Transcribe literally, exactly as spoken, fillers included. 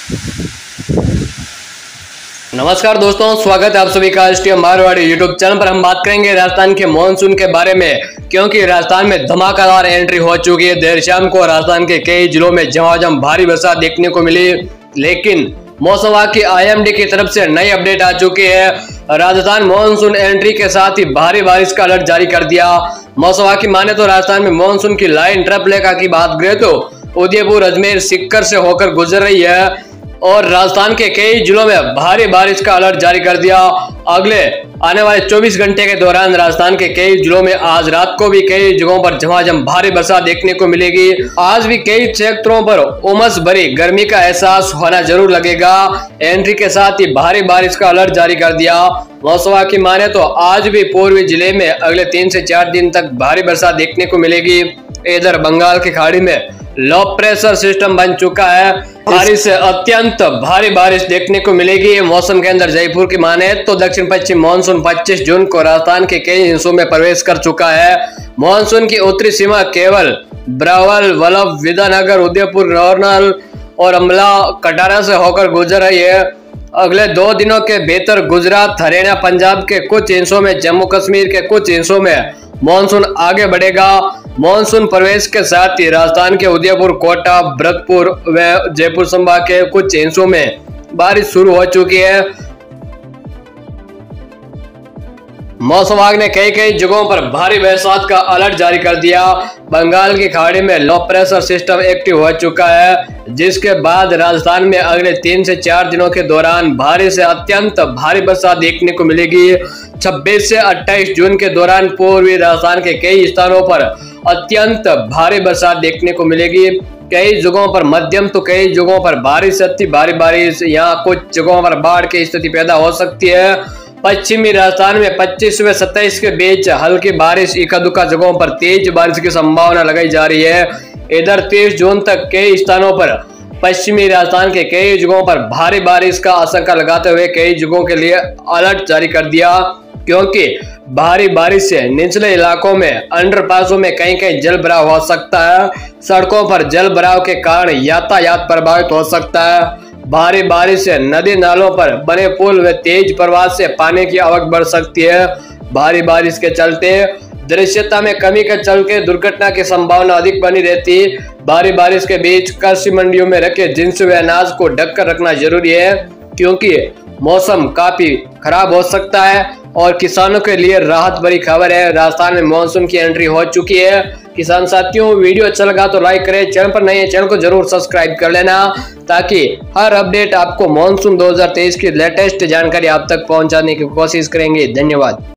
नमस्कार दोस्तों, स्वागत है आप सभी का S T M Marwari YouTube channel पर। हम बात करेंगे राजस्थान के मॉनसून के बारे में, क्योंकि राजस्थान में धमाकेदार एंट्री हो चुकी है। देर शाम को राजस्थान के कई जिलों में झमाझम भारी बरसात देखने को मिली, लेकिन मौसम विभाग की आई एम डी की तरफ से नई अपडेट आ चुकी है। राजस्थान मॉनसून एंट्री के साथ ही भारी बारिश का अलर्ट जारी कर दिया। मौसम विभाग की माने तो राजस्थान में मॉनसून की लाइन ट्रपलेखा की बात करें तो उदयपुर, अजमेर, सीकर से होकर गुजर रही है और राजस्थान के कई जिलों में भारी बारिश का अलर्ट जारी कर दिया। अगले आने वाले चौबीस घंटे के दौरान राजस्थान के कई जिलों में आज रात को भी कई जगहों पर झमाझम भारी बरसात देखने को मिलेगी। आज भी कई क्षेत्रों पर उमस भरी गर्मी का एहसास होना जरूर लगेगा। एंट्री के साथ ही भारी बारिश का अलर्ट जारी कर दिया। मौसम विभाग की माने तो आज भी पूर्वी जिले में अगले तीन से चार दिन तक भारी बरसात देखने को मिलेगी। इधर बंगाल की खाड़ी में लो प्रेशर सिस्टम बन चुका है, बारिश से अत्यंत भारी बारिश देखने को मिलेगी। मौसम के अंदर जयपुर की माने तो दक्षिण पश्चिम मानसून पच्चीस जून को राजस्थान के कई हिस्सों में प्रवेश कर चुका है। मानसून की उत्तरी सीमा केवल ब्रावल, वल्लभ, विद्यानगर, उदयपुर, नौरनल और अम्बला, कटारा से होकर गुजर रही है। अगले दो दिनों के भीतर गुजरात, हरियाणा, पंजाब के कुछ हिस्सों में, जम्मू कश्मीर के कुछ हिस्सों में मानसून आगे बढ़ेगा। मानसून प्रवेश के साथ ही राजस्थान के उदयपुर, कोटा, भरतपुर व जयपुर संभाग के कुछ हिस्सों में बारिश शुरू हो चुकी है। मौसम विभाग ने कई कई जगहों पर भारी बरसात का अलर्ट जारी कर दिया। बंगाल की खाड़ी में लो प्रेशर सिस्टम एक्टिव हो चुका है, जिसके बाद राजस्थान में अगले तीन से चार दिनों के दौरान भारी से अत्यंत भारी बरसात देखने को मिलेगी। छब्बीस से अट्ठाईस जून के दौरान पूर्वी राजस्थान के कई स्थानों पर अत्यंत भारी बरसात देखने को मिलेगी। कई जगहों पर मध्यम तो कई जगहों पर भारी से अति भारी बारिश, यहाँ कुछ जगहों पर बाढ़ की स्थिति पैदा हो सकती है। पश्चिमी राजस्थान में पच्चीस व सत्ताईस के बीच हल्की बारिश, इक्का दुक्का जगहों पर तेज बारिश की संभावना लगाई जा रही है। इधर तीस जून तक कई स्थानों पर पश्चिमी राजस्थान के कई जगहों पर भारी बारिश का आशंका लगाते हुए कई जगहों के लिए अलर्ट जारी कर दिया, क्योंकि भारी बारिश से निचले इलाकों में अंडरपासों में कहीं कहीं जल भराव हो सकता है। सड़कों पर जल भराव के कारण यातायात प्रभावित हो सकता है। भारी बारिश से नदी नालों पर बने पुल व तेज प्रवाह से पानी की आवक बढ़ सकती है। भारी बारिश के चलते दृश्यता में कमी के चलते दुर्घटना की संभावना अधिक बनी रहती। भारी बारिश के बीच कृषि मंडियों में रखे जिन्स व अनाज को ढककर रखना जरूरी है, क्योंकि मौसम काफी खराब हो सकता है और किसानों के लिए राहत भरी खबर है। राजस्थान में मानसून की एंट्री हो चुकी है। किसान साथियों, वीडियो अच्छा लगा तो लाइक करें, चैनल पर नए हैं चैनल को जरूर सब्सक्राइब कर लेना, ताकि हर अपडेट आपको मानसून दो हज़ार तेईस की लेटेस्ट जानकारी आप तक पहुंचाने की कोशिश करेंगे। धन्यवाद।